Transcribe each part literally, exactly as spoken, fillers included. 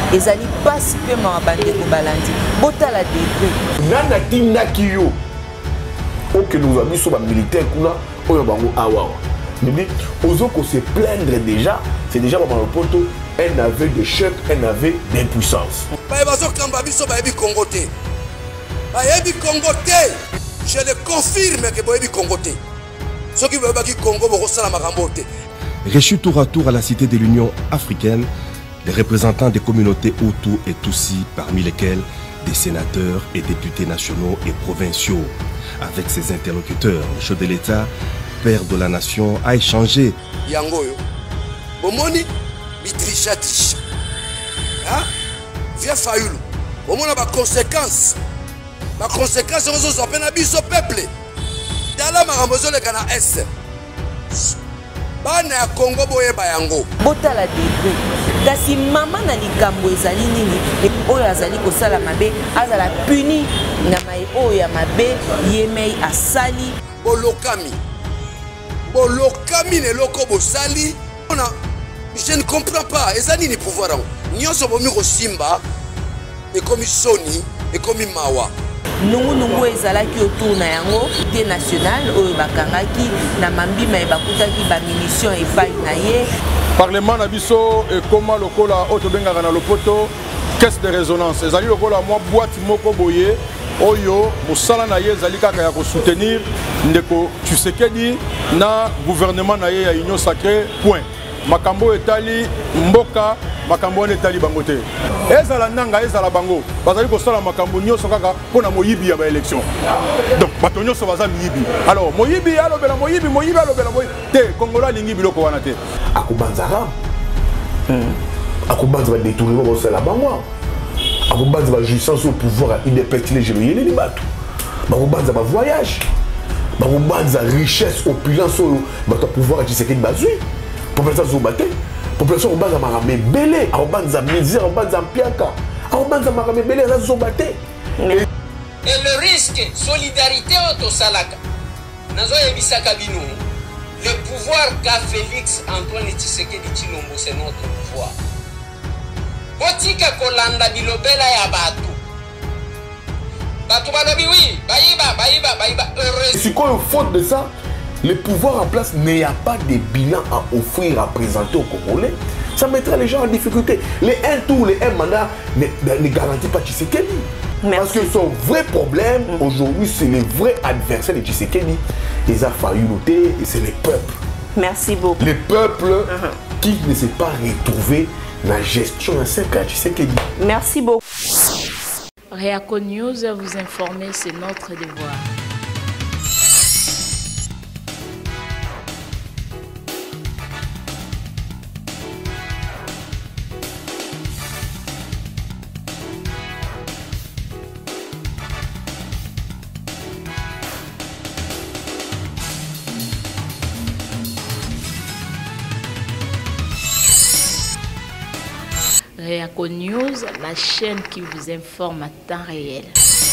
ezali pasi pe ma bandeko balandi bota la degré nana tinda kiyo ok nous avons sur les militaires kuna oyo bango awa nous dit aux autres se plaindre déjà c'est déjà dans le poto un aveu de choc un aveu d'impuissance ba bazo kamba biso ba yebi kongoté ba yebi kongoté je le confirme que ba yebi kongoté ce qui veut pas que Congo va resala makambo té. Réchus tour à tour à la cité de l'Union africaine, les représentants des communautés Hutu et Tutsi, parmi lesquels des sénateurs et députés nationaux et provinciaux. Avec ses interlocuteurs, le chef de l'État, père de la nation, a échangé. Yangoyo, bomoni, bitrisha tisha. Hein? Via Fayoulou. Bomona ba conséquence. Ma conséquence, c'est que nous avons un peuple. Dans la marambozo le Ghana Est. Bana ya Congo boye bayango. Bota la degré. Kasi mama na likambo ezali nini et oyo azali kosala mabe azala puni na mai oyo ya mabe yemei asali bolokami. Bolokami ne loko bosali. Je ne comprends pas. Ezali ni pouvoir. Nyonso bomi ko simba et comme Sony et comme Mawa. Nungu nungu ezalaki autour na yango des national oyo bakangaki na mambima e bakutaki ba munition epai na ye parlement na biso et comment lokola auto bengaka na lopoto caisse de résonance ezali lokola moi boîte moko boye oyo mosala na ye ezali kaka ya ko soutenir ndeko Tshisekedi na gouvernement na ye ya union sacrée point makambo etali mboka makambo ne tali bango te ezala nanga ezala bango bazali ko sala makambo nyonso kaka pona moyibi ya ba élection donc bato nyonso baza miyibi alors moyibi alobela moyibi moyibi alobela moyibi te kongola lingi biloko wana te akubanzara akubanza ba détourner ba sala bango akubanza ba jouissance au pouvoir il dépêtile je yeli li bato bakubanza ba voyage bakubanza richesse opulence ba pouvoir qui c'est bazui population zobate population obanza makambe belé obanza misère obanza mpiaka obanza makambe belé za zobate et le risque solidarité autosalaka nazo yebisaka bino le pouvoir qu'a Félix Antoine Tshisekedi Tshilombo c'est notre pouvoir botika kolanda bilobela ya batu batu balobi oui bayiba bayiba bayiba heureux c'est quoi le faute de ça. Le pouvoir en place, il n'y a pas de bilan à offrir, à présenter aux Congolais. Ça mettra les gens en difficulté. Les un tour, les un mandat ne, ne garantissent pas Tshisekedi. Parce que son vrai problème, mmh. aujourd'hui, c'est les vrais adversaires de Tshisekedi. Ils ont failli noter, et c'est les peuples. Merci beaucoup. Les peuples mmh. qui ne s'est pas retrouvé dans la gestion de cinq ans Tshisekedi. Merci beaucoup. Réaco News, vous informer, c'est notre devoir. Réaco News, la chaîne qui vous informe à temps réel.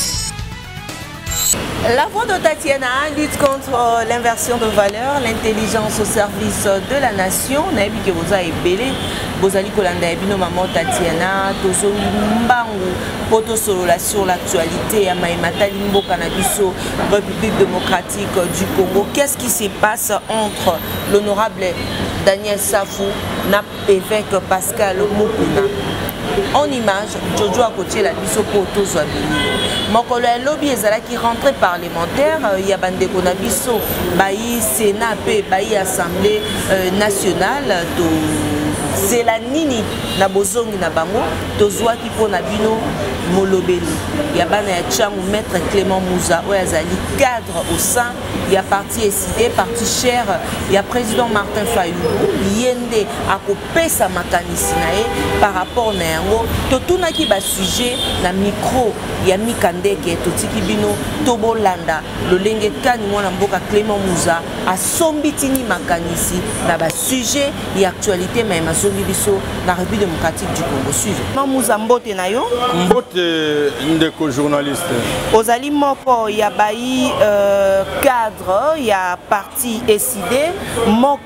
La voix de Tatiana lutte contre l'inversion de valeur, l'intelligence au service de la nation. Nabi que vous avez belé, vous allez colanda ebino maman Tatiana, tozo mbangu, poto solola sur l'actualité à Maïmata Limbo Canabiso, République démocratique du Congo. Qu'est-ce qui se passe entre l'honorable Daniel Safou, na évêque Pascal Mokuna? En image, Jojo a coaché la biso poto zoabini. Mokolo ya lobby ezala qui rentrée parlementaire, il y a bande konabiso, bayi Sénat pe bayi Assemblée nationale de c'est la nini na bozongi na bango tozwaki pona bino molobeli ya bana ya tchangu maître Clément Mouza oyo azali cadre au sein ya parti décidé parti cher ya président Martin Fayulu yende akopesa makanisi na ye par rapport na yango totunaki ba sujet na micro ya Mikandeke totiki bino tobolanda lolenge kani mwana mboka Clément Mouza asombitini makanisi na ba sujet ya actualité mais biso na République démocratique du Congo. Suivez. Mamouza mbote na yo? Mbote ndeko journaliste. Ozali moko ya bayi euh, cadre ya parti décidé moko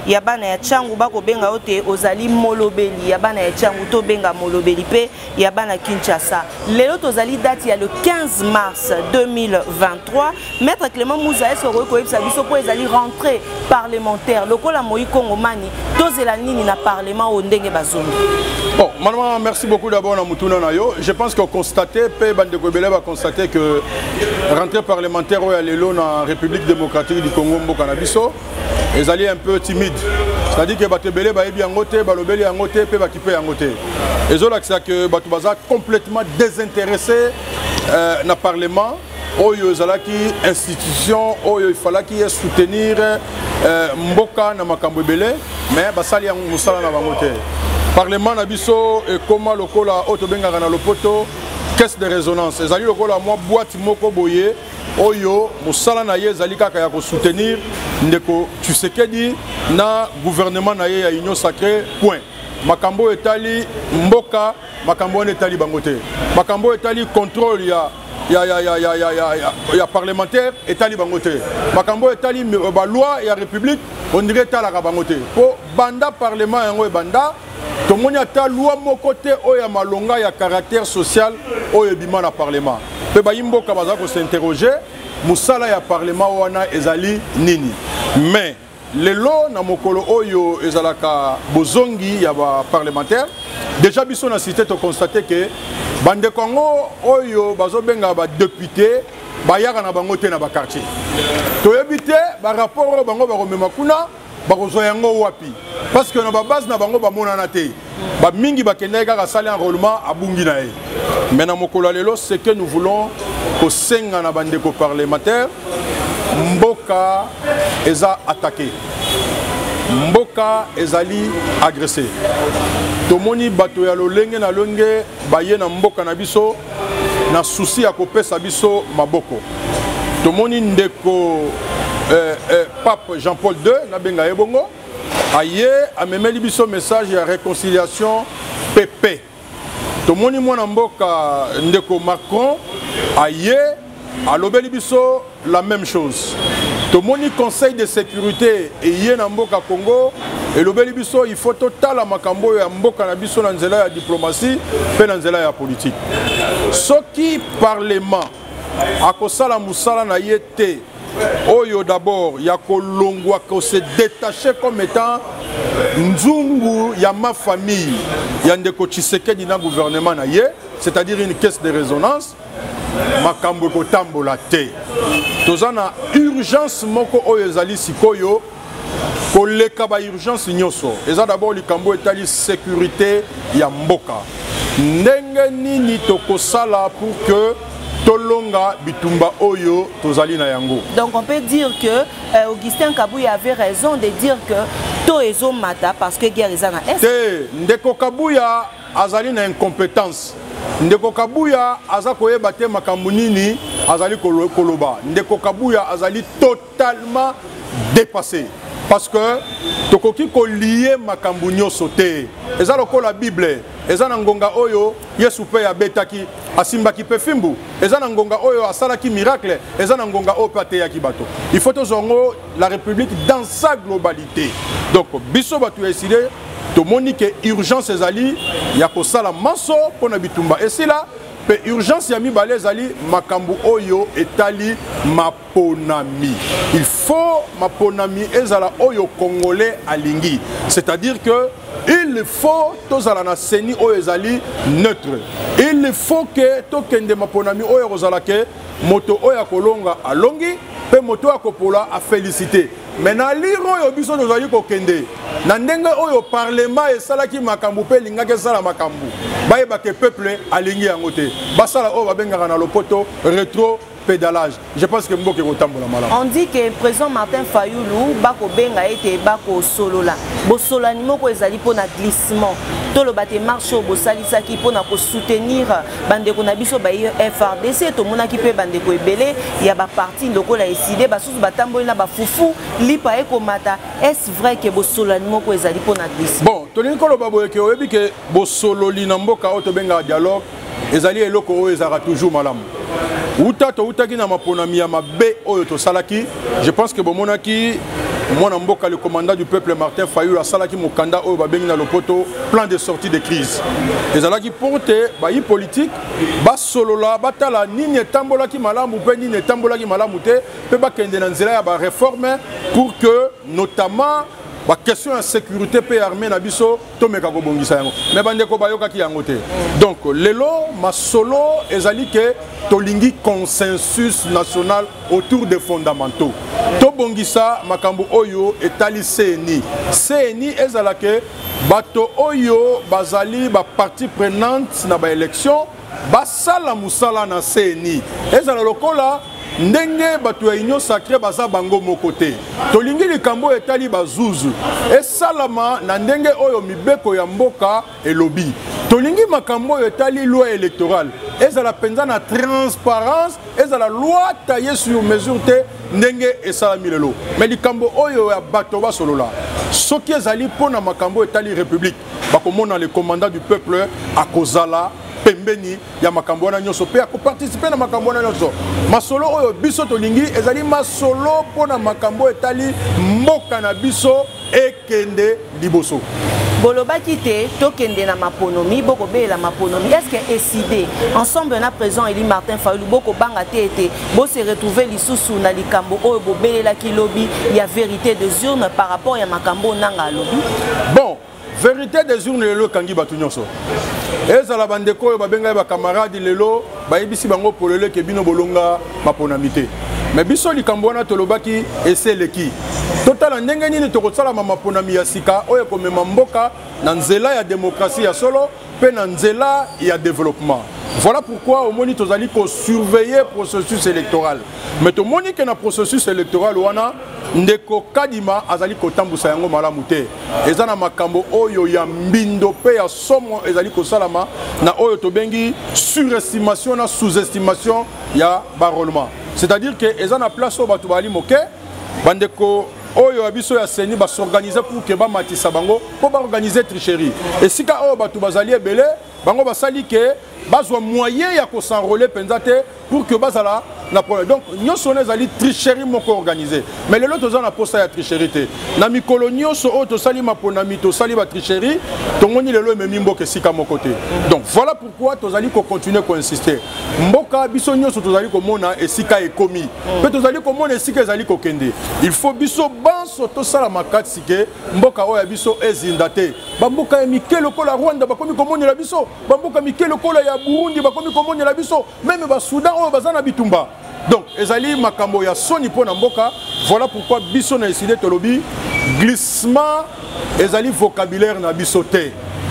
ya bana ya Tchangu bako benga ote ozali molobeli ya bana ya Tchangu to benga molobeli pe ya bana Kinshasa. Lelo tozali date ya le quinze mars deux mille vingt-trois. Maître Clément Mouza est-ce que koyebisa biso po ezali rentrée parlementaire lokola Moïse Kongomani tozela nini na parlement o ndenge bazongi. Bon, maman, merci beaucoup d'abord na mutuna na yo. Je pense qu'on constaté pe bande Kobele va constater que rentrée parlementaire au lelo na République démocratique du Congo mboka na biso ezali un peu timide. C'est-à-dire que batebele ba ebi angote balobeli angote pe bakipe angote. Ezola que ça que batu baza complètement désintéressé euh, na parlement. Oyo zalaki institution oyo il fallait qu'il soutenir euh, mboka na makambo ebele mais basali ya musala na bango te. Parlement na biso et comment lokola auto bengaka na lopoto caisse de résonance ezali lokola moi boîte moko boye oyo musala na ye ezali kaka ya ko soutenir ndeko Tshisekedi na gouvernement na ye ya union sacrée point. Makambo etali mboka makambo etali bango te. Makambo etali contrôle ya ya ya ya ya ya ya ya parlementaire etali bangote makambo etali ba loi ya république on dirait tala ka bangote po banda parlement yango e banda to moni ata loi moko te o ya malonga ya caractère social o e bima na parlement pe ba yimboka baza ko s'interroger musala ya parlement wana ezali nini mais lelo na mokolo oyo ezalaka bozongi ya ba parlementaire déjà biso na cité to constater que bande Congo oyo bazobenga ba député bayaka na bango te na ba quartier to ebité ba rapport bango ba komema kuna ba kozo yango wapi parce que na ba base na bango ba monana te ba mingi ba kende kaka sali enrôlement abungi na e mais na mokolo lelo ce que nous voulons ko senga na bande ko parlementaire mboka eza attaqué mboka ezali agressé tomoni bato ya lolenge na longe baye na mboka na biso na souci ya kopesa biso maboko tomoni ndeko eh, eh, pape Jean-Paul deux na benga ebongo aye amemeli biso message ya réconciliation pepe tomoni mwana mboka ndeko Macron aye alobeli biso la même chose. Tomoni conseil de sécurité et yé na mboka Congo et lobeli biso il faut total la makambo ya mboka na biso na nzela ya diplomatie pe na nzela ya politique. Soki parlement akosala musala na yete oyo d'abord ya kolongwa ko se détacher comme étant nzungu ya ma famille ya ndeko Tshisekedi na gouvernement na ye, c'est-à-dire une caisse de résonance makambo kotambola te tozana urgence moko oyo ezali sikoyo koleka ba urgence nyoso eza d'abord likambo etali sécurité ya mboka ndenge nini tokosala pour que tolonga bitumba oyo tozali na yango. Donc on peut dire que euh, Augustin Kabuya avait raison de dire que to ezo mata parce que guerre eza na est. Te ndeko Kabuya azali na incompétence. Ndeko Kabuya aza koyeba te makambo nini azali koloba. Ndeko Kabuya azali totalement dépassé parce que tokoki ko lier makambo nyoso te. Eza lokola Bible, eza na ngonga oyo Yesu pe abetaki asimbaki pe fimbu. Eza na ngonga oyo asalaki miracle, eza na ngonga oyo pate ya kibato. Il faut tozongo la République dans sa globalité. Donc biso batu esile to monique urgence ezali ya kosala maso pona bitumba esila pe urgence ya mibale ezali makambu oyo etali maponami. Il faut maponami ezala oyo congolais alingi, c'est-à-dire que il faut tozala na seni oyo ezali neutre. Il faut que tokende maponami oyo kozala ke moto oyo kolonga alongi pe moto akopola a féliciter. Mais na liro oyo biso tozali kokende na ndenge oyo parlement esalaki makambu pe lingaki esala makambu bayeba ke peuple alingi yango te basala oyo babengaka na lopoto rétro pédalage. Je pense que mboke kotambola malamu. On dit que le président Martin Fayulu bako benga ete bako solola bo solani moko ezali pona glissement to lo bate marche bo salisaki pona ko soutenir bande ko na biso ba F R D C to monaki pe bande ko ebele ya ba parti lokola eside basusu batambola na ba fufu lipa eko mata. Est-ce vrai que bo solani moko ezali pona glissement? Bon, toni ko lo babo ke oyebi ke bo sololi na mboka o to benga dialogue ezali eloko oyo ezara toujours malamu. Uta to utaki na maponami ya mabe oyo to salaki, je pense que bomonaki mwana mboka le commandant du peuple Martin Fayulu asalaki mokanda oyo babengi na lopoto plan de sortie de crise ezalaki porte bayi politique basolola batala nini etambolaki malamu mpe nini etambolaki malamu te mpe bakende na nzela ya bareforme pour que notamment la question de sécurité et armée na biso to meka ko bongisa yango mais bandeko bayoka ki yango te donc lelo masolo ezali ke tolingi consensus national autour des fondamentaux to bongisa makambo oyo etali C N I C N I ezala ke bato oyo bazali ba partie prenante na ba élection basala musala na C N I ezala lokola ndenge bato ya union sacrée baza bango mokote tolingi likambo etali bazuzu esalama na ndenge oyo mibeko ya mboka elobi tolingi makambo etali loi électorale ezala penza na transparence ezala loi taillée sur mesure te ndenge esalami lelo mais likambo oyo ya bato basolola soki ezali pona makambo etali république bakomona le commandant du peuple akozala pembeni ya makambo wana nyonso pe ako participer na makambo wana nyonso masolo oyo biso tolingi ezali masolo pona makambo etali mboka na biso ekende liboso bolobaki te tokende na maponomi boko bela maponomi est-ce que décidé ensemble na présent Eli Martin Fayulu boko banga te ete bo se retrouver lisusu na likambo oyo bobelela ki lobby ya vérité des urnes par rapport ya makambo nanga lobby bon vérité des urnes lelo kangi batu nyonso ezala bandeko oyo babenga ba camarade lelo bayebisi bango polele ke bino bolonga maponamité mais biso likambo wana tolobaki eseleki totala ndenge nini tokosala maponami ya sika oyo komema mboka na nzela ya démocratie ya solo pe na nzela ya développement voilà pourquoi au moni tozali ko surveiller processus électoral mais to moni ke na processus électoral wana ndeko kadima azali kotambusa yango malamu te eza na makambo oyo ya mbindo pe ya somo ezali kosalama na oyo tobengi surestimation na sous-estimation ya baroulement c'est-à-dire que eza na place oyo bato bali moke bandeko oyo abiso ya seni ba s'organiser pour que ba matisa bango po ba organiser tricherie et sika oyo bato bazali ebele bango basali ke bazwa moyen ya ko s'enrôler penzate pour que bazala na problème donc nyonso ezali tricherie moko organisé mais lelo toza na posa ya tricherie te na mikolo nyonso oyo tosali maponami tosali ba tricherie tongoni lelo ememi mboka esika moko te donc voilà pourquoi tozali ko continuer ko insister mboka biso nyonso tozali komona esika ekomi pe tozali komona esika ezali kokende il faut biso banso tosala makati ke mboka oyo biso ezinda te bamboka ya mikelo kola Rwanda bakomi komonela biso bamboka mikelo kola ya Burundi bakomi komonela biso même ba Soudan oyo bazana bitumba donc ezali makambo ya soni pona mboka voilà pourquoi biso na décidé tolobi glissement ezali vocabulaire na biso te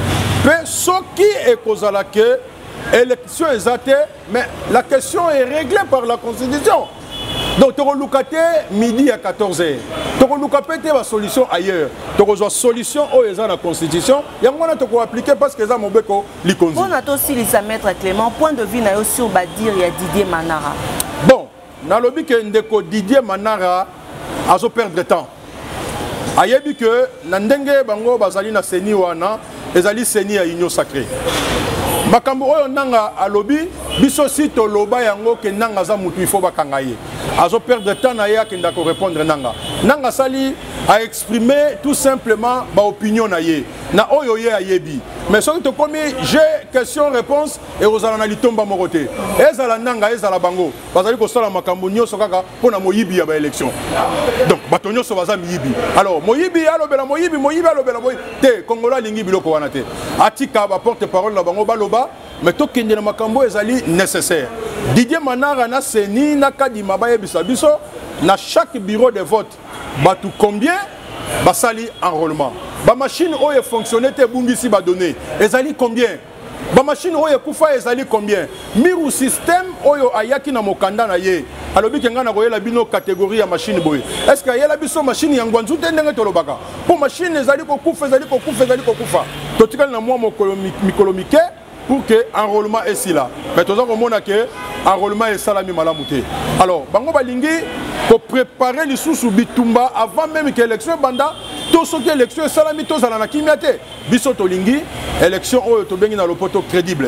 pe soki ekozala ke élection ezate mais la question est réglée par la constitution donc tokoluka te midi à quatorze heures tokoluka pe te ba solution ailleurs tokozwa solution oyo eza na constitution yango wana toko appliquer parce que eza mobeko likonzi pona to silisa maître Clément point de vue na yo sur badir ya Didier Manara bon nalobi ke ndeko Didier Manara azo perdre temps ayebi que na ndenge bango bazali na seni wana ezali seni ya union sacrée makambo oyo nanga alobi biso si toloba yango ke nanga za mutu il faut bakanga ye azo perdre temps na ye akenda ko répondre nanga nanga sali a exprimer tout simplement ba opinion na ye na oyo ye ayebi mais soki to komi j'ai question réponse et ozala na litomba morote ezala nanga ezala bango bazali ko sala makambo nyonso kaka pona moyibi ya ba élection donc bato nyonso baza miyibi alors moyibi alobela moyibi moyibi alobela moyibi te kongola lingi biloko wana te atika ba porte parole na bango baloba mais tokende na makambo ezali nécessaire Didier Manara na seni na kadima bayebisa biso na chaque bureau de vote batu combien basali enrôlement ba machine oyo fonctionner te bungisi ba donner ezali combien ba machine oyo kufa ezali combien miru système oyo ayaki na mokanda na ye alobi kenga na koyela bino catégorie ya machine boye est-ce que yela biso machine ya ngwanzu te ndenge tolobaka pour machine ezali ko kufa ezali ko kufa ezali ko kufa totikali na mwa mikolomike pour que enrôlement est si là mais toza komona ke enrôlement est salami malamu te alors bango balingi pour préparer les sous bitumba avant même que l'élection banda tout ce que l'élection salami to zala na kimia te biso tolingi élection oyo tobengi na lopoto crédible.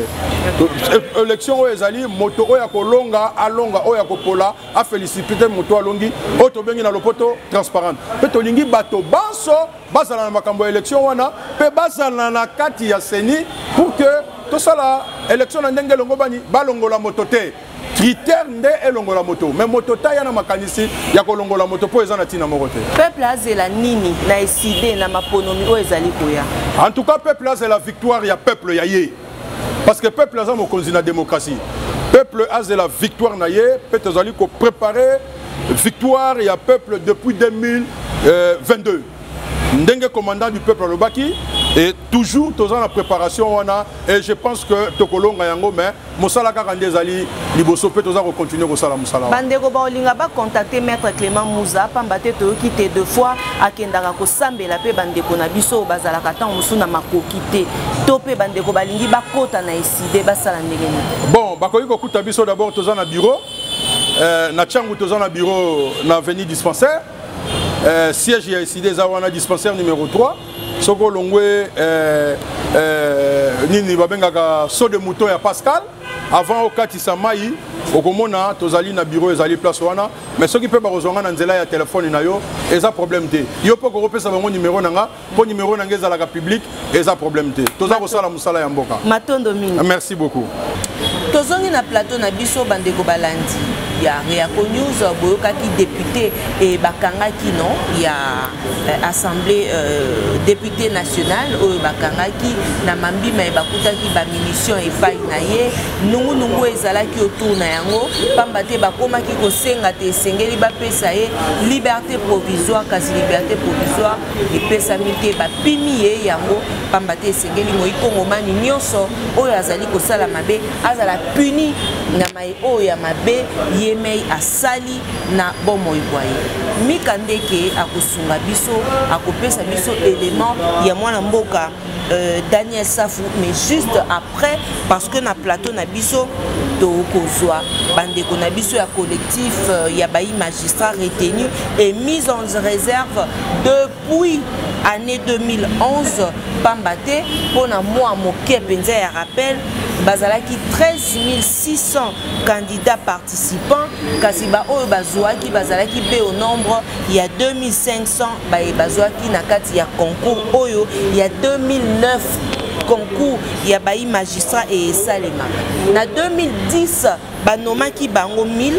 Élection oyo ezali moto oyo akolonga alonga oyo akopola a féliciter moto alongi oyo tobengi na lopoto transparente. Pe tolingi bato banso bazala na makambo élection wana pe bazala na kati ya seni pour que tout ça la élection na ndenge longo bani balongola moto te. Critère nde elongola moto mais moto ta yana makanisi ya kolongola moto po eza na tina moko te. Peuple azela nini na eside na maponomi o ezali koya. En tout cas peuple azela victoire ya peuple ya ye. Parce que peuple aza mokonzi na démocratie. Peuple azela victoire na ye, peut ezali ko préparer victoire ya peuple depuis deux mille vingt-deux. Ndenge commandant du peuple Lobaki et toujours tous en la préparation on a et je pense que tokolonga yango mais mosala kaka ndezali liboso pe toza ko continuer ko sala mosala. Bandeko ba olinga ba contacter maître Clément Mouza pamba te to kité deux fois akendaka ko sambela pe bandeko na biso bazala kata musuna makoki te to pe bandeko balingi ba kota na eside basala ndenge ni. Bon bakoki ko kuta biso d'abord toza na bureau euh, na changu toza na bureau na avenue dispensaire. Euh, siège ya ici des awana dispensaire numéro trois soko longwe euh, euh, nini babengaka saut de mouton ya Pascal avant au katisa mai okomona tozali na bureau ezali place wana mais soki pe ba rozonga na nzela ya téléphone na yo eza problème te yo poko repesa bango numéro nanga po numéro nanga ezala ka public eza problème te toza ko sala musala ya mboka Matondo Mingi. Merci beaucoup. Tozongi na plateau na biso bandeko balandi ya Réaco News boyokaki député et bakangaki non ya euh, assemblée euh, député national oyo bakangaki na mambima bakutaki ba munition epai na ye nungu nungu ezalaki autour na yango pamba te bakomaki kosenga te esengeli bapesa ye liberté provisoire kasi liberté provisoire epesami te bapimi ye yango pamba te esengeli moi kongomani nyonso oyo azali kosala mabe azala puni na mai oyo ya mabe yemei asali na bomoi boye mika ndeke akosunga biso akopesa biso élément ya mwana mboka euh, Daniel Safou mais juste après parce que na plateau na biso to kozwa bandeko na biso ya collectif euh, ya bayi magistrat retenu et mise en réserve depuis année deux mille onze pambate pona mois moke penza ya rappel bazalaki treize mille six cents candidats participants kasi ba oyo bazwaki bazalaki be au nombre il y a deux mille cinq cents ba bazwaki na kati ya concours oyo il y a deux mille neuf concours ya bayi magistrat et salema na deux mille dix banomaki bango mille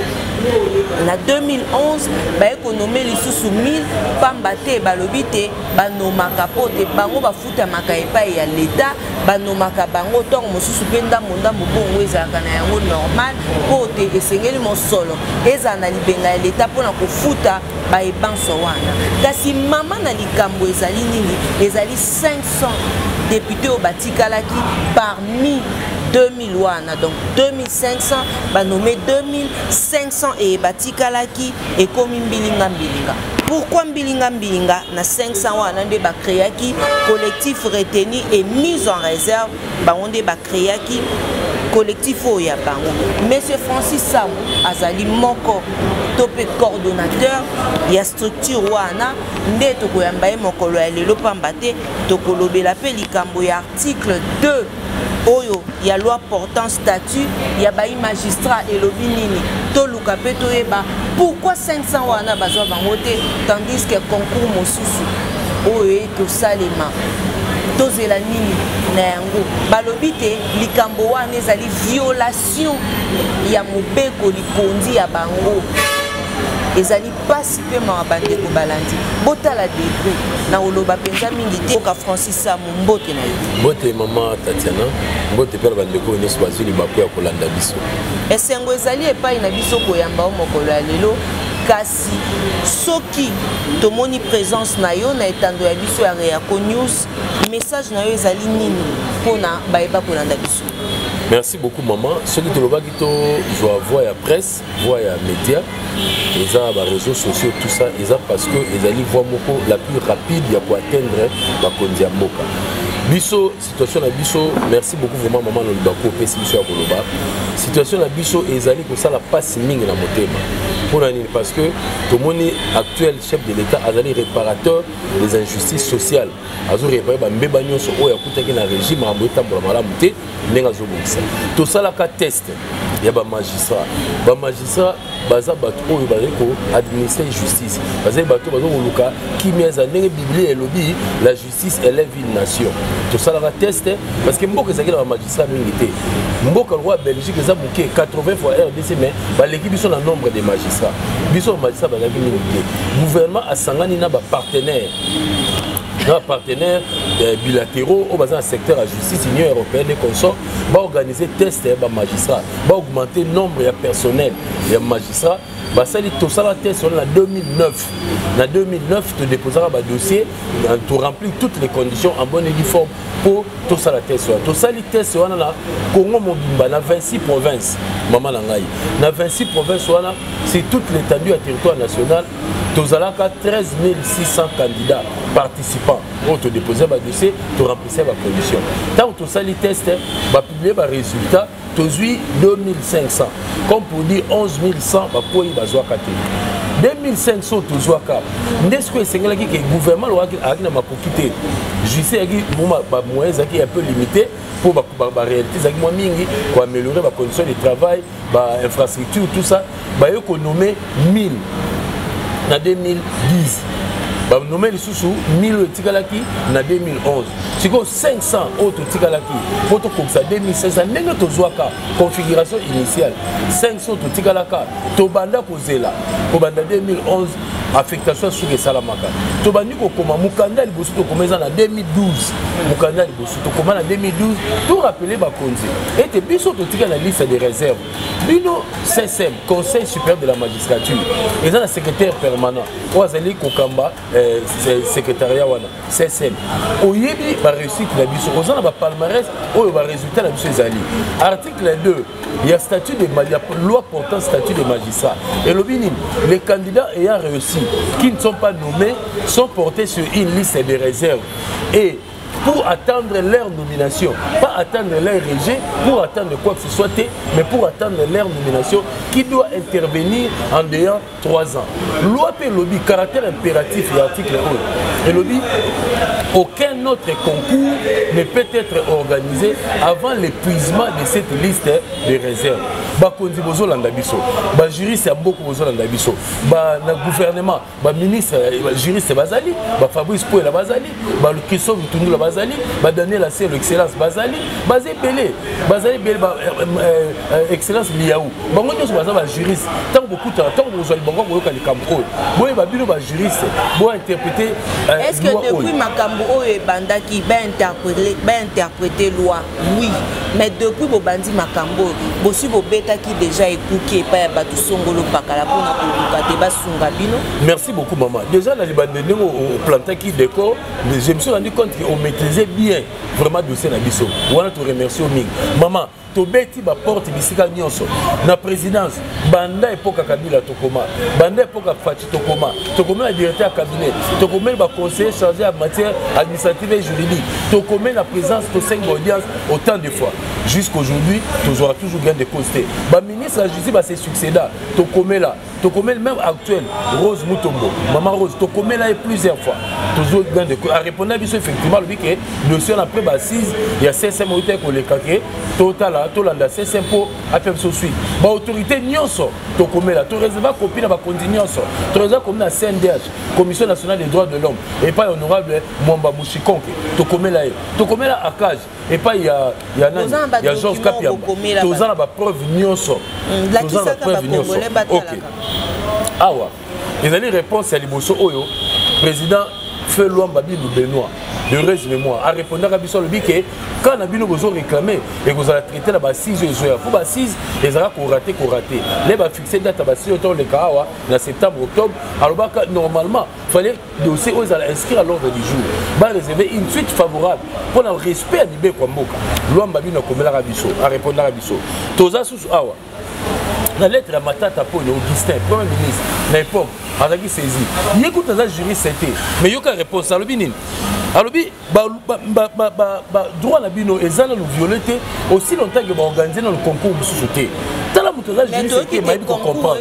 na deux mille onze ba économie lisusu mille pamba te balobi te banomaka po te bango bafutamaka epai ya l'état banomaka bango ntongo mosusu mpe ndambo ndambo bongo ezalaka na yango normal po te esengeli mosolo ezala na libenga ya l'état mpona kofuta baebanso wana kasi mama na likambo ezali nini ezali cinq cents députés oyo batikalaki parmi deux mille wana donc deux mille cinq cents banommé deux mille cinq cents et batikalaki ekomi mbilinga mbilinga. Pourquoi mbilinga mbilinga na cinq cents wana nde bakreaki collectif retenu et mise en réserve bango nde bakreaki collectif oyo ya bango. Monsieur Francis Samou azali moko topé coordonnateur ya structure wana nde tokoyamba ye mokolo ya lelo pamba te tokolobela pe likambo ya article deux oyo ya loi portant statut ya bayi magistrat elobi nini toluka pe toyeba pourquoi cinq cents wana bazwa bango te tandis que concours mosusu oyo ekosalema tozela nini na yango balobi te likambo wana ezali violation ya mobeko likondi ya bango ezali pasi pe ma bandeko balandi botala debri na oloba penza mingi te ka Francis Samou mbote na ye mbote mama Tatiana mbote pe bandeko nyonso bazili bako ya kolanda biso esengo ezali epai na biso koyamba o mokolo ya lelo kasi soki tomoni présence na yo na etando ya biso ya Réaco News message na yo ezali nini pona bayeba kolanda biso. Merci beaucoup maman. Ce que tu le vois, je vois voix à presse, voix à médias, ils ont les réseaux sociaux, tout ça, ils ont parce que ils allaient voir la plus rapide pour atteindre la Kondia Moka. Biso situation na biso merci beaucoup vraiment maman Lobako pesi biso ya koloba situation na biso ezali ko sala passe mingi na motema pour parce que tout le monde actuel chef de l'état azali réparateur des injustices sociales azo réparer ba mbeba nyonso oyo akutaki na régime ambo tambola malamu te ndenge azobongisa to sala ka test ya ba magistrat ba magistrat baza bato oyo bazali ko administrer justice bazali bato bazo koluka kimia ndenge biblia elobi la justice élève une nation to sala ka test parce que mboka ezali na ba magistrat mingi te mboka roi Belgique eza muke quatre-vingts fois R D C mais ba l'équipe sont le nombre de magistrats biso magistrat bazali mingi te gouvernement asangani na ba partenaires nos partenaires euh, bilatéraux au bassin secteur à justice Union européenne et consorts va organiser test et magistrats va augmenter le nombre de personnel et magistrats bah ça dit tout ça la test en deux mille neuf en deux mille neuf tu déposeras un dossier tu remplis toutes les conditions en bonne et due forme pour tout ça la test tout ça les tests on a Congo Mobimba dans vingt-six provinces maman langai dans vingt-six provinces on a c'est toute l'étendue à territoire national tous à treize mille six cents candidats participants pour te déposer un dossier, tu remplissais ma condition. Tant que tu as les tests, tu vas publier les résultats, tu as deux mille cinq cents. Comme pour dire onze mille cent, tu vas avoir deux mille cinq cents, tu vas avoir est-ce que c'est le gouvernement qui a quitter? Je sais que les moyens sont un peu limités pour la réalité, pour améliorer les conditions de travail, l'infrastructure, tout ça. Il y a nommé mille. En deux mille dix, bah nommé les sous mille tikalaki en deux mille onze. Si vous cinq cents autres tikalaki, photo comme ça deux mille seize, n'est-ce pas configuration initiale cinq cents autres tikalaka, tobanda kozela, tobanda deux mille onze affectation sur les salamaka. Tobandi ko koma mukanda liboso to komeza na deux mille douze, mukanda liboso to koma na deux mille douze, tout rappeler ba konzi. Et te biso to tika na liste de réserve. Bino C S M, Conseil supérieur de la magistrature. Et ça le secrétaire permanent. Oazali Kokamba euh, secrétariat wana C S M. Oyebi ba réussite la biso. Ozana ba palmarès oyo ba résultat la biso ezali. Article deux, il y a statut de loi portant statut de magistrat. Et le bini, les candidats ayant réussi qui ne sont pas nommés sont portés sur une liste de réserve. Et pour attendre leur nomination, pas attendre leur rejet, pour attendre quoi que ce soit, mais pour attendre leur nomination qui doit intervenir en dehors trois ans. Loi P lobby, caractère impératif de l'article un. Et lobby, aucun autre concours ne peut être organisé avant l'épuisement de cette liste de réserve. Bakondi bozo landa biso, ba juriste ya beaucoup bozo landa biso, ba na gouvernement, ba ministre, ba juriste bazali, ba Fabrice Poué la bazali, ba Christophe Tundu la bazali, ba Daniel Assé l'excellence bazali, bazé belé, bazali belé ba excellence liaou. Ba ngonyo baza ba juriste, tant beaucoup tant tant bozo bongo ko yoka likambo. Boye ba bino ba juriste, bo interpréter. Est-ce que depuis makambo oyo bandaki ba interpréter ba interpréter loi? Oui, mais depuis bo bandi makambo, bo si bo qui déjà écouté par Batou Songolo Pakala pour merci beaucoup maman. Déjà dans les bandes au plantain qui décore, je me suis rendu compte qu'on maîtrisait bien vraiment le dossier Nabiso. On a te remercier au Ming. Maman, Tobeti ba porte bisika nyonso. Na présidence, banda époque Kabila Tokoma, banda époque Fati Tokoma, Tokoma le directeur cabinet, Tokoma le conseiller chargé en matière administrative et juridique, Tokoma la présence de cinq audiences autant de fois. Jusqu'aujourd'hui, tu auras toujours gain de coster. Le ministre de la Justice va se succéder. Tokoma là, Tokoma même actuel, Rose Mutombo, Maman Rose, Tokoma là plusieurs fois. Toujours gain de coster. À répondre à ça, effectivement, le week-end, le soir après assise, il y a C S M qui ont les caquets, total. Tolanda C S M pour appeler ce suite. Ba autorité nyonso tokomela to réserver copie na ba continuer nyonso. To réserver comme na C N D H, Commission nationale des droits de l'homme et pas honorable Mwamba Mushikonke. Tokomela tokomela akage et pas il y a il y a il y a Georges Kapiamba. Tozana na ba preuve nyonso. Tozana na preuve nyonso. OK. Awa. Les années réponse à liboso oyo président fait Luamba Bino Benoît. De résumé moi à répondre à Bissau le biquet quand a Bino besoin réclamer et vous allez traiter la bassise et jouer pour bassise les arabes qu'on raté qu'on raté les va fixer date à bassise autour de Kawa en septembre octobre alors bah normalement fallait dossier aux allez inscrire à l'ordre du jour va réserver une suite favorable pour le respect à Nibé Kwamboka Luamba Bino comme la Bissau à répondre à Bissau Toza sous Awa la lettre à Matata pour Augustin premier ministre l'époque a saisi il écoute les juristes c'était mais il y a une réponse à l'opinion alors bi ba ba ba ba droit na bino ezala le violeté aussi longtemps que ba organiser dans le concours société tala mutoza juste que mai ko comprendre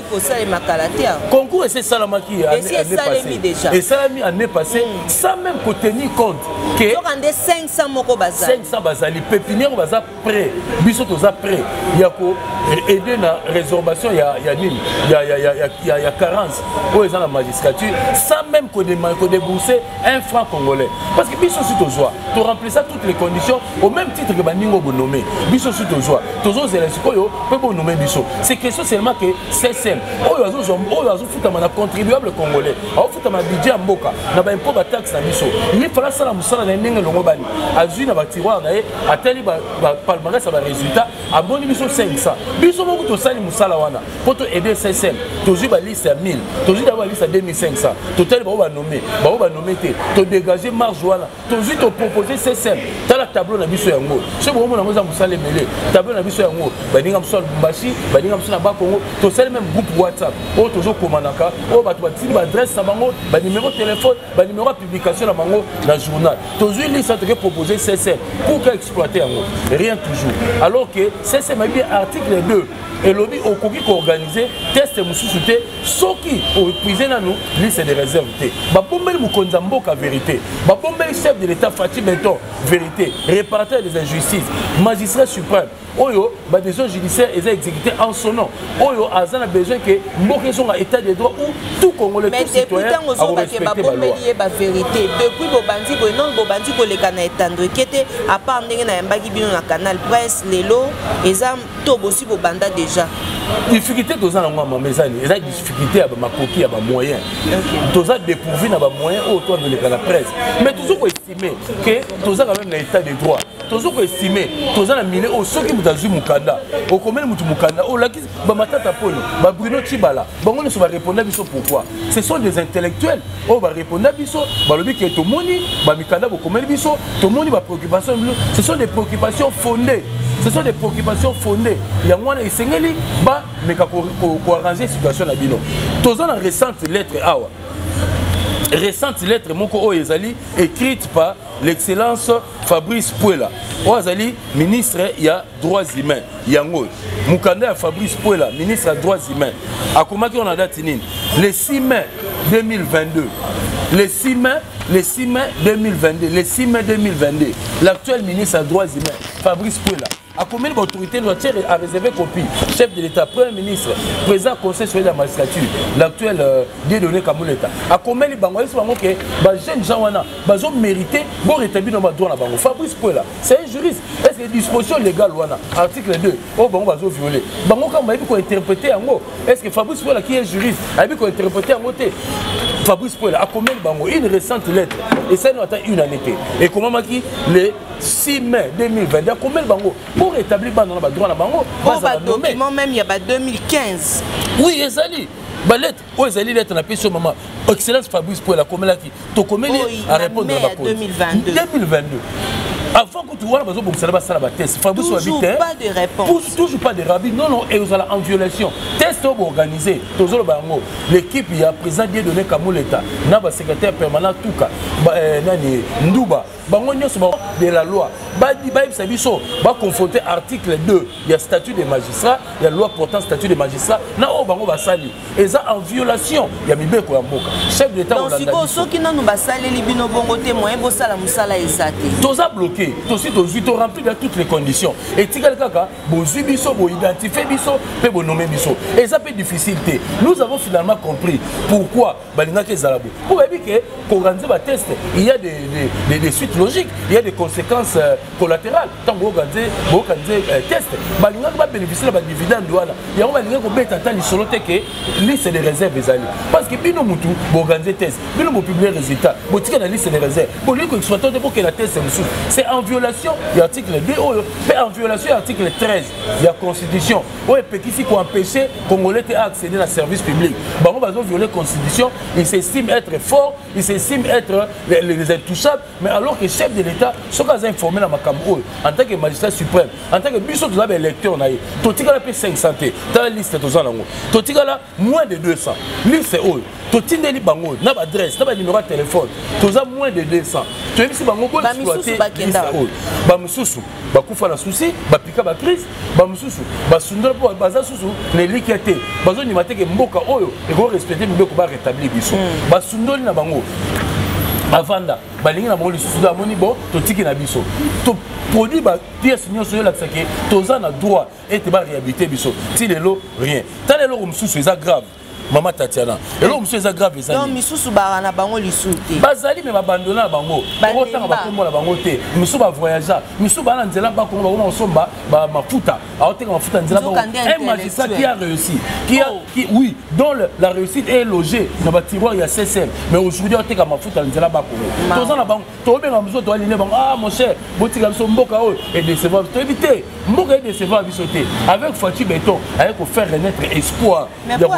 concours c'est ça la maki année passée et ça mis année passée sans même ko tenir compte que cinq cents moko bazali cinq cents bazali pépinière baza prêt biso toza prêt ya ko aider na résorbation ya ya nini ya ya ya ya ya carence au dans la magistrature sans même ko débourser un franc congolais parce que biso si tozoa to remplir toutes les conditions au même titre que baningo bonomé biso si tozoa tozo zelesikoyo pe bonomé biso c'est question seulement que C S M oyo azo oyo azo futama na contribuable congolais au futama budget mboka na ba impôt ba taxe na biso il fallait ça la musala na ndenge longo bani azui na ba tiroir na e ateli ba palmarès ba résultat aboni biso cinq cents biso moko to sali musala wana poto aider C S M tozu ba liste à mille tozu ba liste à deux mille cinq cents total ba ba nommer ba ba nommer te to dégager marge wana tozu to proposer C S M tala tableau na biso yango ce moment na moza musala melé tableau na biso yango ba ninga musala mbashi ba ninga musala ba Congo to sali même groupe WhatsApp o tozo komanaka o ba to ba tili ba adresse na bango ba numéro téléphone ba numéro de publication na bango na journal tozu liste à te proposer C S M pour qu'exploiter yango rien toujours alors que C S M a bien article deux et lobby au koki ko organiser test mususu te soki au puiser na nous liste de réserve te ba bombeli mukonza mboka vérité ba bombeli chef de l'état Fatou Benton vérité réparateur des injustices magistrat suprême oyo ba décision judiciaire est exécutée en son nom oyo azana besoin que mboka son état de droit où tout congolais tout citoyen a respecté la loi ba vérité depuis bobandi bo non bobandi ko le kana etando kete à part ndenge na yambaki bino na canal presse lelo ezam to bosi bobanda déjà difficulté toza na ngwa mamezani eza difficulté ya ba makoki ya ba moyen toza dépourvu na ba moyen autour de la presse mais toujours ko estimer que toza quand même na état de droit toujours ko estimer toza na mine au soki mutazu mukanda au komeli mutu mukanda au laki ba matata polo ba Bruno Chibala bango ne so ba répondre biso pourquoi ce sont des intellectuels au ba répondre biso ba lobi ke to moni ba mikanda bo komeli biso to moni ba préoccupation ce sont des préoccupations fondées ce sont des préoccupations fondées ya mwana isengeli ba meka ko ko arranger situation na bino toza na récente lettre awa récente lettre moko o ezali écrite par l'excellence Fabrice Puela Oazali ministre ya droits humains yango mukanda ya Fabrice Puela ministre ya droits humains akomaki on a date nini le six mai deux mille vingt-deux le six mai le six mai deux mille vingt-deux le six mai deux mille vingt-deux l'actuel ministre des droits humains Fabrice Puela a combien d'autorités notières a réservé copie chef de l'État, premier ministre, président conseil sur la magistrature, l'actuel euh, Dieudonné Kamuleta. A combien les bangoïs sont que les jeunes gens ont mérité bon rétablir dans le droit. Fabrice Puela, c'est un juriste. Est-ce que disposition légale wana article deux, oh bango bazo violé. Bango quand m'a dit qu'on interpréter en gros. Est-ce que Fabrice Puela qui est juriste a dit qu'on interpréter en gros Fabrice Puela a combien bango une récente lettre et ça nous attend une année. Et comment m'a dit le six mai deux mille vingt, a combien bango pour rétablir dans le droit na bango ba document même il y a ba deux mille quinze. Oui, ezali ba lettre o ezali lettre na peso maman excellence Fabrice Puela combien qui to combien à répondre à ba deux mille vingt-deux. deux mille vingt-deux. Avant que tu vois la maison, ça va ça va test. Fabrice toujours pas de réponse. Toujours pas de rabis. Non non et vous allez en violation. Test organisé. Toujours le bango. L'équipe il y a président Dieudonné Kamuleta, na ba secrétaire permanent Touka, nani Ndouba. Bango nyos de la loi. Ba di ba biso ba confronter article deux, il y a statut des magistrats, il y a loi portant statut des magistrats. Na o bango ba sali. Et ça en violation. Il y a mibeko ya mboka. Chef de l'État. Donc si ko soki nanu ba sali libino bongo témoin bo sala musala ezate. Toza bloqué. Aussi, tu remplis de toutes les conditions. Et tu as biso, identifié biso, pe nommer biso. Et ça peut être difficile. Nous avons finalement compris pourquoi Balingake Zalabo. Pour dire que quand on test, il y a des, des, des suites logiques, il y a des conséquences euh, collatérales. Tant que vous organisez un test, Balingake va bénéficier de dividende. Il y a un Balingake qui va être solo que liste des réserves. Parce que bino mutu, vous organisez test, bino vous publiez les résultats, vous tirez la liste des réserves. Vous voulez exploiter pour que la test c'est en violation de l'article deux, mais en violation de l'article treize de la Constitution. Oui, qui faut empêcher Congolais d'accéder à service public. Bon, on va violer la Constitution, ils s'estiment être forts, ils s'estiment être les, les intouchables, mais alors que le chef de l'État, ce qu'ils ont informé dans makambo en tant que magistrat suprême en tant que biso tous les électeurs na ye totikala pe cinq cents dans la liste tous nango totikala moins de deux cents liste oyo totindeli bango na adresse na ba numéro de téléphone tous moins de deux cents tu es ici bango pour exploiter liste oyo ba mususu ba kufa na souci ba pika ba crise ba mususu ba sundolo po baza susu ne likete bazo ni mateke mboka oyo et ko respecter mbeko ba rétablir biso ba sundoli na bango avanda balingi na bango lisusu da moni bo totiki na biso to produit ba pièce nyonso yo lakisa ke toza na droit et te ba réhabiliter biso ti lelo rien ta lelo ko mususu eza grave Maman Tatiana. Et là, monsieur, c'est grave. Non, Missou Barana Bango l'issouté. Bazali, mais abandonné à Bango. Autant à Bango, la Bango, Missou va voyager. Missou Barana, Nzela Bango, on somba, ma futa. A ôter ma futa, Nzela Bango. Un magistrat qui a réussi. Qui a, qui, oui, dont la réussite est logée dans le tiroir, il y a C S M. Mais aujourd'hui, on ôter ma futa, Nzela Bango. Tous en Bango, tout bien, on doit aligner Bango. Ah, mon cher, Botika, son Mboka et décevant. Tu éviter. Mboka est décevant à Bissoté. Avec Fati Béton, avec pour faire renaître espoir. Mais pour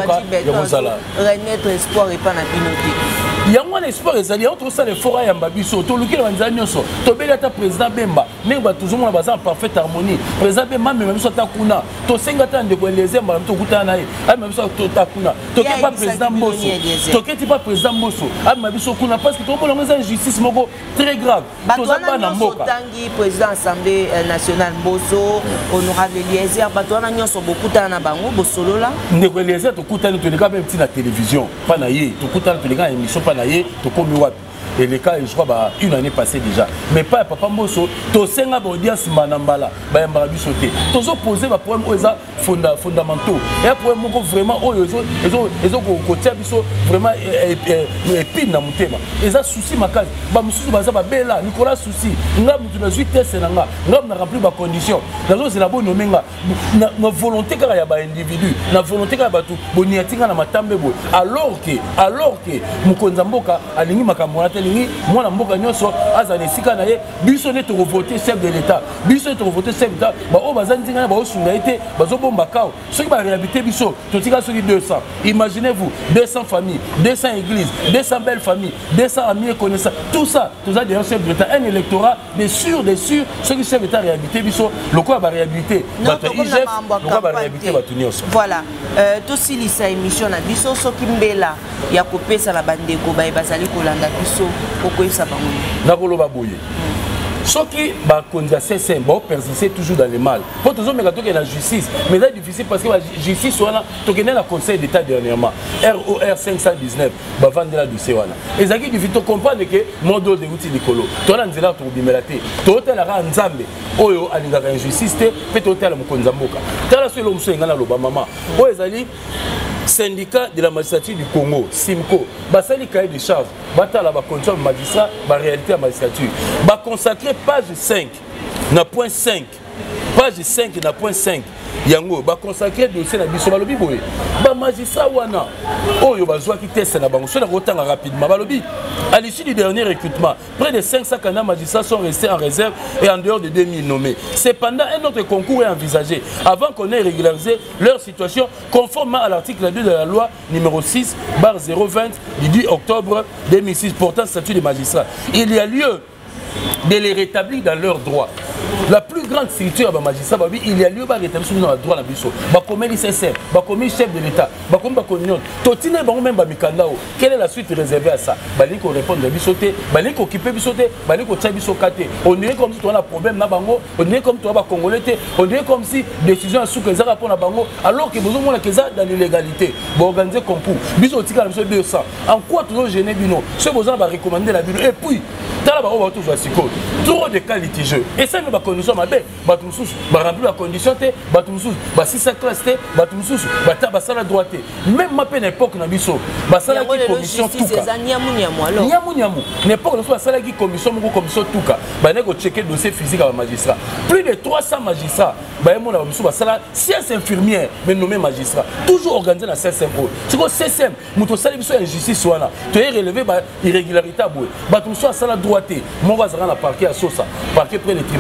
renaître espoir et pas na pinoté. Il y a un espoir, il y a autre ça les forêts à Mbabiso, tout le qui va dire ça. Tu bel est président Bemba, mais va toujours en basant en parfaite harmonie. Président Bemba même sur ta kuna, tu cinq ans de les aimes, tu kuta naï, ah même sur ta kuna. Tu n'es pas président Bosso, tu n'es pas président Bosso, ah Mbabiso kuna parce que tu as une injustice moko très grave. Tu as pas n'importe Tanguy président Assemblée nationale Bosso, honorable Eliezer, tu as n'importe beaucoup de bango Bossolo là. Ne Eliezer tu kuta tu n'es pas même petit la télévision, pas naïe, tu kuta tu n'es pas émission pas naïe, tu comme wapi. Et les cas, je crois, bah, une année passée déjà. Mais pas Papa Mosso, tu sais, tu as audience Manambala, bah, Mbabi sauté. Tu as posé des problèmes fondamentaux. Et un problème vraiment, ils ont côté vraiment épine dans mon thème. Ils ont souci ma case. Bah, Moussou Baza, bah, Bella, Nicolas souci. Nous avons huit tests, nous avons rempli ma condition. Nous avons la bonne nommée. Notre volonté qu'il y a un individu, notre volonté qu'il y a un boniatinga na matambe. Alors que, alors que, Moukonzamboka, a l'ingé makamouate. Moi, je suis venu à la biso ne te voter chef de l'État. Biso ne te voter chef de l'État. Oh, bazan dinga ba osungaité, bazo bomba kao. Ceux qui va réhabiliter biso, totika sur deux cents. Imaginez-vous, deux cents familles, deux cents églises, deux cents belles familles, deux cents amis et connaissances. Tout ça, tout ça derrière chef de l'État, un électorat, des sûrs, des sûrs, ceux qui chef de l'État réhabiliter biso, le quoi va réhabiliter. Notre I G F, le quoi va réhabiliter va tenir ça. Voilà. Euh, tout si lisa émission na biso so kimbela ya kopesa la bandeko ba bazali kolanda biso. Nakoloba boye. Ce qui va conduire C S M, va persister toujours dans le mal. Pour toujours mais quand la justice, mais c'est difficile parce que la justice soit là, tu connais le Conseil d'État dernièrement, R O R cinq cent dix-neuf, va vendre la dossier là. Et ça qui difficile de comprendre que mon dos de route Nicolo, tu as nzela tu bimelate, tu as la ran nzambe, oyo alinga injustice, peut tu as la mukonzamboka. Tu as la seule option ngana loba maman. Oyo ezali syndicat de la magistrature du Congo, Simco, basali cahier de charge, batala ba condition magistrat, ba réalité à magistrature, ba consacrer page cinq, na point cinq, page cinq na point cinq. Yango ba consacrer dossier na biso balobi boye ba magistrat wana oyo bazwa ki test na bango so na rotanga rapidement balobi à l'issue du dernier recrutement près de cinq cents candidats magistrats sont restés en réserve et en dehors de deux mille nommés. Cependant un autre concours est envisagé avant qu'on ait régularisé leur situation conformément à l'article deux de la loi numéro six barre zéro vingt du dix octobre deux mille six portant statut de magistrat. Il y a lieu de les rétablir dans leurs droits. La plus grande structure de magistrat, il y a lieu de rétablir dans le droit de la biso. Comme l'I C S M, comme le chef de l'État, comme la Communion. Totine même Mikandao. Quelle est la suite réservée à ça? Balik on répond à bisoté, balik occuper bisoté, balik au tchabisokaté. On dirait comme si tu as un problème na bango, on dirait comme tu as un congolais, on dirait comme si décision sous que ça répond à bango, alors que vous avez que ça dans l'illégalité. Vous organisez concours. Bisotika la deux cents. En quoi tu dois gêner bino? Ce besoin va recommander la bino. Et puis, tu as la toujours trop de cas litigieux. Et ça, nous avons condition ma belle, batum sous, ba remplir la condition té, batum sous, ba six cents classe té, batum sous, ba ta ba sala droite. Même ma peine époque na biso, ba sala qui commission tuka. Nyamu nyamu alors. Nyamu nyamu. N'époque na ba sala qui commission moko commission tuka. Ba neko checker dossier physique à magistrat. Plus de trois cents magistrats, ba yemo na biso ba sala sciences infirmières, mais nommé magistrat. Toujours organisé na C S M. C'est quoi C S M? Muto sala biso injustice wana. Tu es relevé ba irrégularité boue. Batum sous sala droite. Mon va zara na parquet à Sosa, parquet près les tripas à Sosa.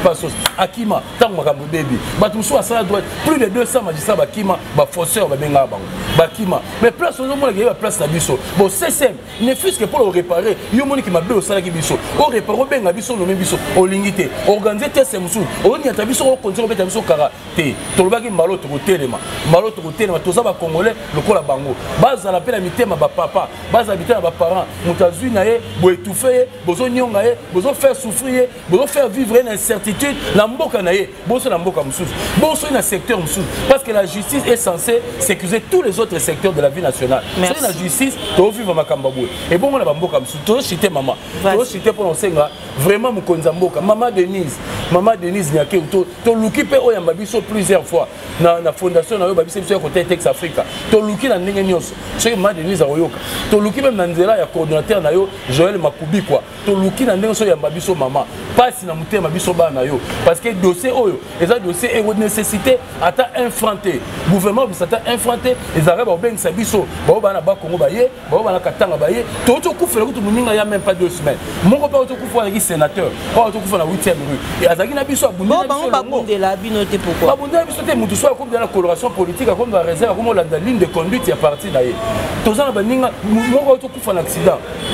akima tant makambo baby bato so asala droite plus de deux cents magistrats bakima ba fosseur ba benga bango bakima mais place au monde la place na biso bon C C M ne fût-ce que pour le réparer yo moni ki mabe au sala ki biso o réparer benga biso no biso o lingité organiser test musu o ni ata biso o konzo beta biso kara te to lobaki maloto ko telema maloto ko telema to za ba congolais lokola bango baza la pela mitema ba papa baza bitena ba parents mutazui na ye bo étouffer bozo nyonga ye bozo faire souffrir bozo faire vivre une incertitude la mboka na ye bozo na mboka mususu bozo na secteur mususu parce que la justice est censée sécuriser tous les autres secteurs de la vie nationale. C'est la justice to vivre makamba boye et bon on a mboka mususu to citer maman to citer pour onsenga vraiment mukonza mboka maman Denise maman Denise nyake to to luki pe oyamba biso plusieurs fois na na fondation na yo ba biso biso côté Tex Africa to luki na ndenge nyonso so maman Denise ayoka to luki même na nzela ya coordinateur na yo Joël Makubi quoi to luki na ndenge so yamba biso maman passe na mutema biso ba na yo parce que dossier oyo eza dossier et nécessité ata infranté gouvernement bi sata infranté les arabes ba ben sa biso ba ba na ba Congo ba ye ba ba na katanga ba ye to to kufela kutu muninga ya même pas deux semaines moko pa to kufela ki sénateur pa to kufela huitième rue et azaki na biso abundi na biso ba bundela binoté pourquoi ba bundela biso te mutu soit comme dans la coloration politique comme dans la réserve comme la ligne de conduite ya parti na ye to za na baninga moko to kufela accident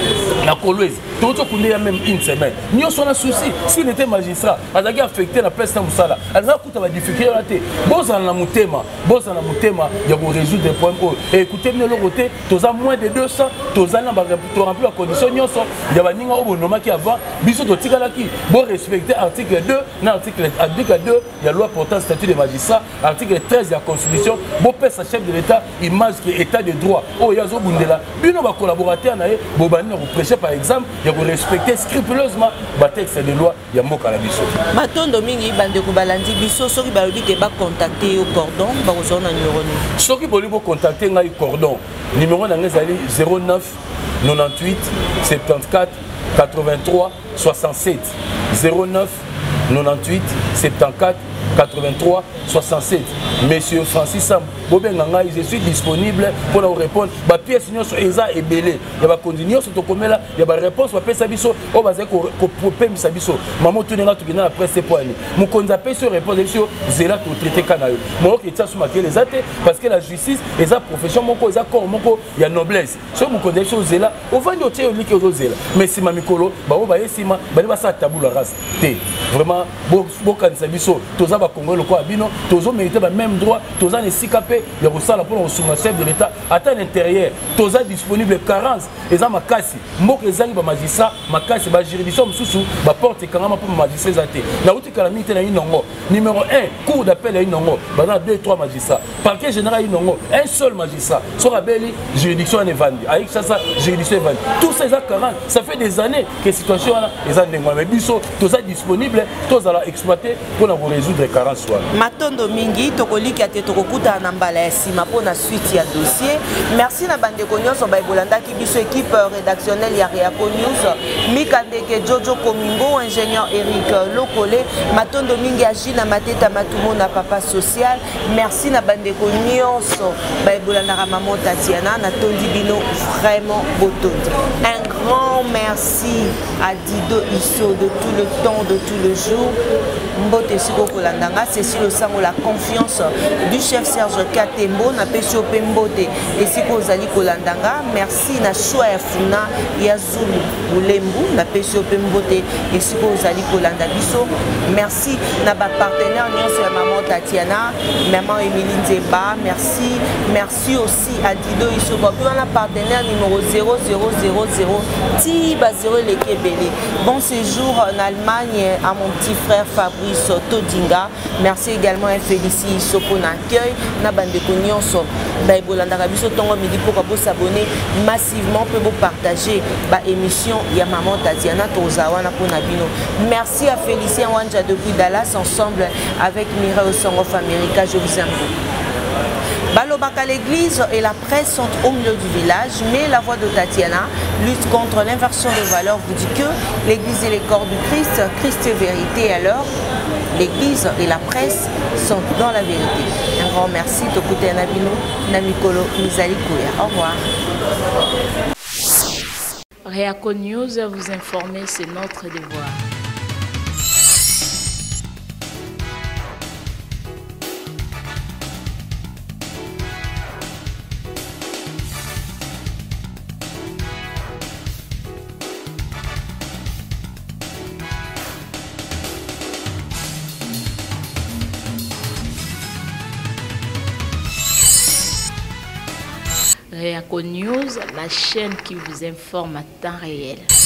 na Kolwezi to to kunde ya même une semaine nyo sona souci s'il était magistrat azaki affecté la place na musala azaki kuta ba difficulté la te boza na mutema boza na mutema ya ko résoudre des problèmes et écoutez bien le côté toza moins de deux cents toza na ba remplir la condition nyonso ya baninga obonoma ki avant biso to tikala ki bo respecter article deux na article article deux ya loi portant statut des magistrats article treize ya constitution bo pesa chef de l'état image qui état de droit o yazo bundela bino ba collaborateur na ye bo banina ko prêcher par exemple ya ko respecter scrupuleusement ba texte de loi ya mboka la biso matondo mingi bande ko balandi biso soki ba lobi ke ba contacter au cordon ba ko zona numéro ni soki boli bo contacter ngai cordon numéro na ngai ali zéro neuf quatre-vingt-huit soixante-quatorze quatre-vingt-trois soixante-sept zéro neuf quatre-vingt-huit soixante-quatorze quatre-vingt-trois soixante-sept Monsieur Francis Sam Bobenga, je suis disponible pour vous répondre. Ma pièce nyonso eza ebele. Ya ba continuer sur to komela, ya ba réponse ba pesa biso, o ba za ko ko pemisa biso. Maman tunenga tukina la presse pour aller. Mu konza pesa réponse biso, zela to traiter kana yo. Mo ke tsa suma ke les até parce que la justice eza profession moko eza corps moko ya noblesse. So mu konza biso zela, o vandi o tie o like o zela. Mais si ma mikolo, ba o ba yesima, ba ba sa tabula race. Té. Vraiment bo bo kanisa biso, toza ba Congo loko abino, tozo mériter ba même droit, toza ne sikapé ya kosala pour le chef de l'état à l'intérieur toza disponible quarante eza makasi mboka ezangi ba magistrat makasi ba juridiction mususu ba porte kangama pour magistrat zate na uti kala mite na inongo numéro un cour d'appel à inongo ba na deux trois magistrats parquet général inongo un seul magistrat so rabeli juridiction en evandi avec ça ça juridiction evandi tout ça eza quarante ça fait des années que situation là eza ndengwa mais biso toza disponible toza la exploiter pour la résoudre quarante soir matondo mingi tokolika te tokokuta na mbala ya sima pour la suite ya dossier. Merci na bande konyoso ba Bolanda ki biso équipe rédactionnelle ya Reaco News Mikandeke Jojo Komingo ingénieur Eric Lokole matondo mingi agina mateta matumo na papa social. Merci na bande konyoso ba Bolanda ra maman Tatiana na tondi bino vraiment botondi. Un grand merci à Dido Isso de tout le temps de tout le jour. Mbote siko kolandanga c'est sur le sango la confiance du chef Serge Katembo na pesio pembote esiko zali kolandanga merci na choix ya funa ya Zulu Bulembu na pesio pembote esiko zali kolanda biso merci na ba partenaire nyonso ya maman Tatiana maman Emilie Nzeba merci merci aussi à Dido Isso ko na partenaire numéro zéro zéro zéro zéro ti ba zéro lekebele bon séjour en Allemagne à mon petit frère Fabrice Todinga merci également à Félicie Soko na accueil na bande nyonso ba Bolanda biso tongo midi pour vous s'abonner massivement pour vous partager ba émission ya maman Tatiana Tozawana pour Nabino. Merci à Félicien Wanja depuis Dallas ensemble avec Mireille Song of America. Je vous aime. Balobaka, l'église et la presse sont au milieu du village, mais la voix de Tatiana lutte contre l'inversion des valeurs. Vous dit que l'église et les corps du Christ, Christ est vérité. Alors, l'église et la presse sont dans la vérité. Un grand merci. Tokute Nabino, Namikolo, Mizali Kouya. Au revoir. Reaco News, vous informer, c'est notre devoir. Réaco News, la chaîne qui vous informe à temps réel.